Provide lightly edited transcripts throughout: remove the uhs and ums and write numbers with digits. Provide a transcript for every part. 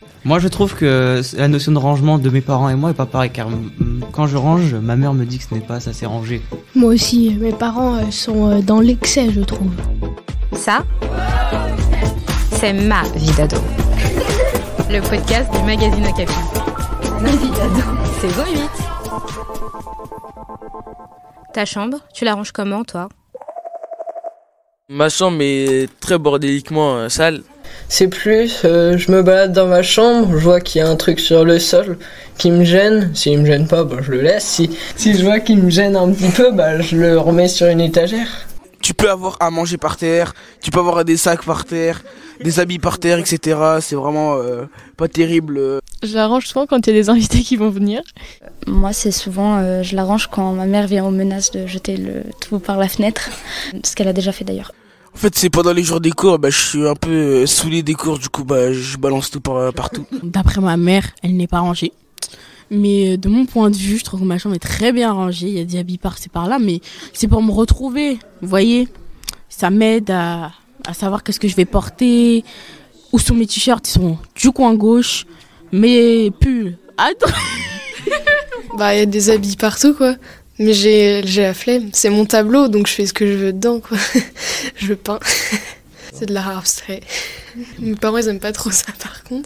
Moi, je trouve que la notion de rangement de mes parents et moi est pas pareil, car quand je range, ma mère me dit que ce n'est pas assez rangé. Moi aussi, mes parents sont dans l'excès, je trouve. Ça, c'est ma vie d'ado. Le podcast du magazine Okapi. Ma vie d'ado, saison 8. Ta chambre, tu la ranges comment, toi ? Ma chambre est très bordéliquement sale. C'est plus, je me balade dans ma chambre, je vois qu'il y a un truc sur le sol qui me gêne. S'il me gêne pas, je le laisse. Si je vois qu'il me gêne un petit peu, je le remets sur une étagère. Tu peux avoir à manger par terre, tu peux avoir des sacs par terre, des habits par terre, etc. C'est vraiment pas terrible. Je la range souvent quand il y a des invités qui vont venir. Moi, c'est souvent, je la range quand ma mère vient aux menaces de jeter le tout par la fenêtre, ce qu'elle a déjà fait d'ailleurs. En fait, c'est pendant les jours des cours, je suis un peu saoulé des cours, du coup, je balance tout partout. D'après ma mère, elle n'est pas rangée. Mais de mon point de vue, je trouve que ma chambre est très bien rangée. Il y a des habits par-ci par-là, mais c'est pour me retrouver. Vous voyez, ça m'aide à savoir qu'est-ce que je vais porter. Où sont mes t-shirts, ils sont du coin gauche. Mes pulls, attends. Il y a des habits partout, quoi. Mais j'ai la flemme. C'est mon tableau, donc je fais ce que je veux dedans, quoi. Je peins. C'est de l'art abstrait. Mes parents, ils aiment pas trop ça, par contre.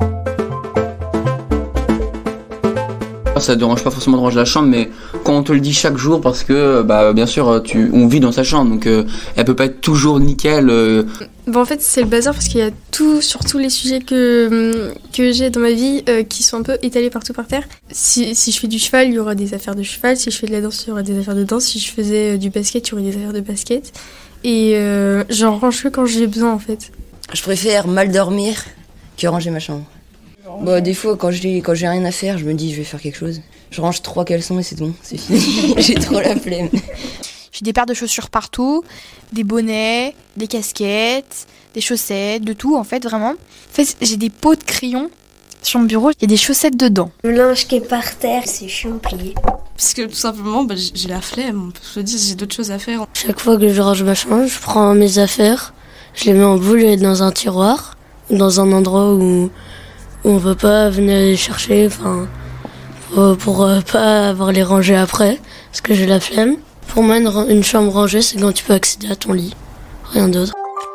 Ça ne dérange pas forcément de ranger la chambre, mais quand on te le dit chaque jour, parce que bien sûr on vit dans sa chambre, donc elle peut pas être toujours nickel. En fait c'est le bazar parce qu'il y a tout sur tous les sujets que j'ai dans ma vie qui sont un peu étalés partout par terre. Si je fais du cheval, il y aura des affaires de cheval. Si je fais de la danse, il y aura des affaires de danse. Si je faisais du basket, il y aurait des affaires de basket. Et j'en range que quand j'ai besoin en fait. Je préfère mal dormir que ranger ma chambre. Des fois, quand j'ai rien à faire, je me dis je vais faire quelque chose. Je range 3 caleçons et c'est bon, c'est fini. J'ai trop la flemme. J'ai des paires de chaussures partout, des bonnets, des casquettes, des chaussettes, de tout en fait, vraiment. En fait, j'ai des pots de crayons sur mon bureau, il y a des chaussettes dedans. Le linge qui est par terre, c'est chiant plié. Parce que tout simplement, j'ai la flemme. Je me dis, j'ai d'autres choses à faire. Chaque fois que je range ma chambre, je prends mes affaires, je les mets en boule et dans un tiroir, dans un endroit où on veut pas venir les chercher, pour pas avoir les rangés après, parce que j'ai la flemme. Pour moi, une chambre rangée, c'est quand tu peux accéder à ton lit, rien d'autre.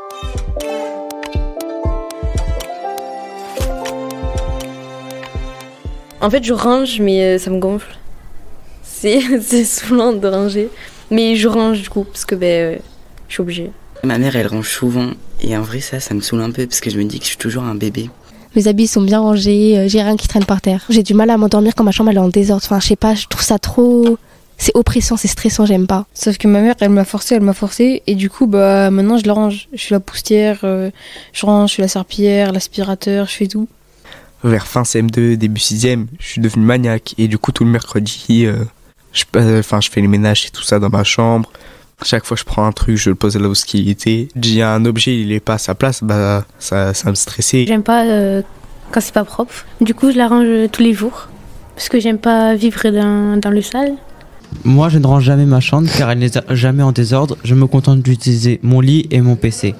En fait, je range, mais ça me gonfle. C'est saoulant de ranger, mais je range du coup, parce que je suis obligée. Ma mère, elle range souvent, et en vrai, ça me saoule un peu, parce que je me dis que je suis toujours un bébé. Mes habits sont bien rangés, j'ai rien qui traîne par terre. J'ai du mal à m'endormir quand ma chambre elle est en désordre. Je sais pas, je trouve ça trop... C'est oppressant, c'est stressant, j'aime pas. Sauf que ma mère, elle m'a forcé. Et du coup, maintenant, je la range. Je suis la poussière, je range, je suis la serpillière, l'aspirateur, je fais tout. Vers fin CM2, début 6e, je suis devenu maniaque. Et du coup, tout le mercredi, je fais les ménages et tout ça dans ma chambre. Chaque fois que je prends un truc, je le pose là où il était. Il y a un objet, il est pas à sa place, ça me stressait. J'aime pas quand c'est pas propre. Du coup, je la range tous les jours. Parce que j'aime pas vivre dans le sale. Moi, je ne range jamais ma chambre car elle n'est jamais en désordre. Je me contente d'utiliser mon lit et mon PC.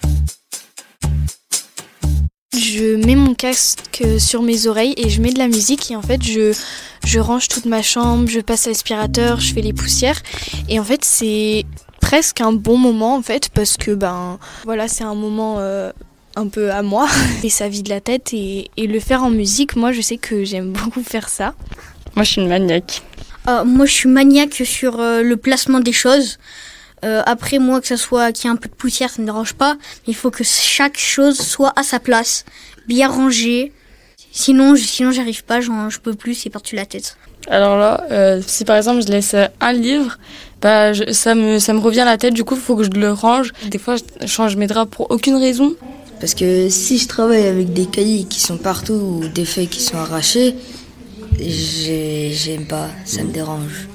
Je mets mon casque sur mes oreilles et je mets de la musique et en fait je range toute ma chambre, je passe à l'aspirateur, je fais les poussières et en fait c'est presque un bon moment en fait parce que c'est un moment un peu à moi et ça vide la tête et le faire en musique, moi je sais que j'aime beaucoup faire ça. Moi je suis une maniaque. Moi je suis maniaque sur le placement des choses. Après moi que ça soit qu'il y ait un peu de poussière ça ne dérange pas, mais il faut que chaque chose soit à sa place, bien rangée. Sinon j'arrive pas, je peux plus, c'est par-dessus la tête. Alors là, si par exemple je laisse un livre, ça me revient à la tête, du coup il faut que je le range. Des fois je change mes draps pour aucune raison. Parce que si je travaille avec des cahiers qui sont partout ou des feuilles qui sont arrachées, j'aime pas, ça me dérange.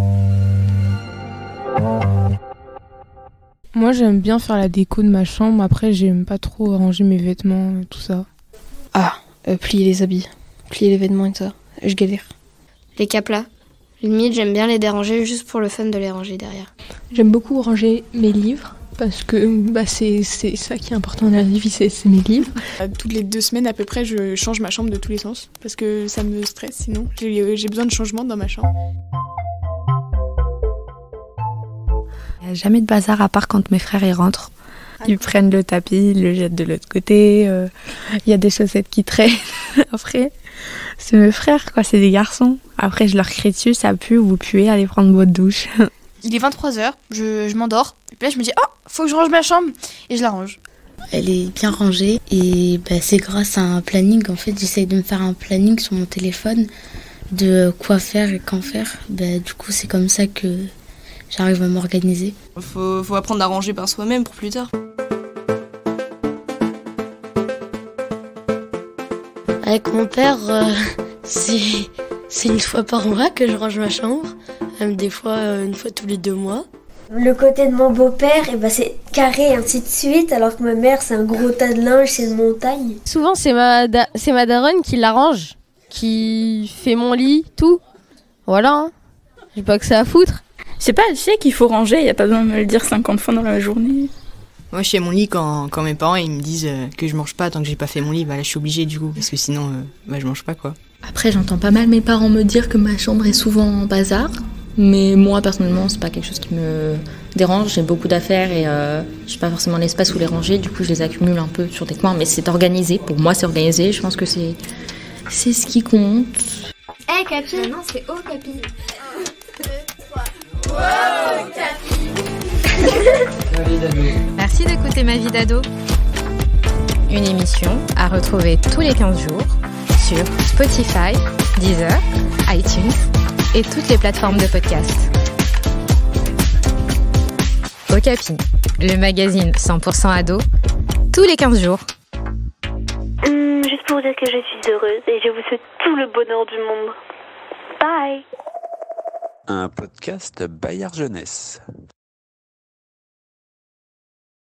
Moi j'aime bien faire la déco de ma chambre, après j'aime pas trop ranger mes vêtements, tout ça. Plier les habits, plier les vêtements et tout ça, je galère. Les caplas, limite j'aime bien les déranger juste pour le fun de les ranger derrière. J'aime beaucoup ranger mes livres, parce que c'est ça qui est important dans la vie, c'est mes livres. Toutes les 2 semaines à peu près, je change ma chambre de tous les sens parce que ça me stresse sinon. J'ai besoin de changement dans ma chambre. Il n'y a jamais de bazar à part quand mes frères y rentrent. Ils prennent le tapis, ils le jettent de l'autre côté. Il y a des chaussettes qui traînent. Après, c'est mes frères, quoi, c'est des garçons. Après, je leur crie dessus, ça pue, vous puez, allez prendre votre douche. Il est 23h, je m'endors. Et puis là, je me dis, oh, faut que je range ma chambre. Et je la range. Elle est bien rangée et c'est grâce à un planning. En fait, j'essaye de me faire un planning sur mon téléphone de quoi faire et quand faire. Du coup, c'est comme ça que j'arrive à m'organiser. Faut apprendre à ranger par soi-même pour plus tard. Avec mon père, c'est une fois par mois que je range ma chambre. Même des fois, une fois tous les 2 mois. Le côté de mon beau-père, c'est carré et ainsi de suite, alors que ma mère, c'est un gros tas de linge, c'est une montagne. Souvent, c'est ma daronne qui l'arrange, qui fait mon lit, tout. Voilà, hein. J'ai pas que ça à foutre. Je sais pas, je sais qu'il faut ranger, il n'y a pas besoin de me le dire 50 fois dans la journée. Moi, je fais mon lit quand mes parents ils me disent que je mange pas tant que j'ai pas fait mon lit. Là, je suis obligée du coup, parce que sinon, je mange pas, quoi. Après, j'entends pas mal mes parents me dire que ma chambre est souvent en bazar. Mais moi, personnellement, c'est pas quelque chose qui me dérange. J'ai beaucoup d'affaires et j'ai pas forcément l'espace où les ranger. Du coup, je les accumule un peu sur des coins. Mais c'est organisé. Pour moi, c'est organisé. Je pense que c'est ce qui compte. Hey, Capi. Non, c'est oh, Capi. 1, 2, 3. Wow, Capi. Merci d'écouter Ma vie d'ado. Une émission à retrouver tous les 15 jours sur Spotify, Deezer, iTunes et toutes les plateformes de podcast. Okapi, le magazine 100% ado, tous les 15 jours. Juste pour dire que je suis heureuse et je vous souhaite tout le bonheur du monde. Bye. Un podcast Bayard Jeunesse.